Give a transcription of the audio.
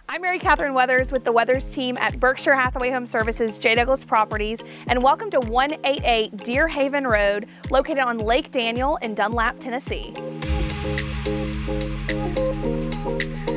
I'm Mary Catherine Weathers with the Weathers team at Berkshire Hathaway Home Services J. Douglas Properties, and welcome to 188 Deer Haven Road, located on Lake Daniel in Dunlap, Tennessee.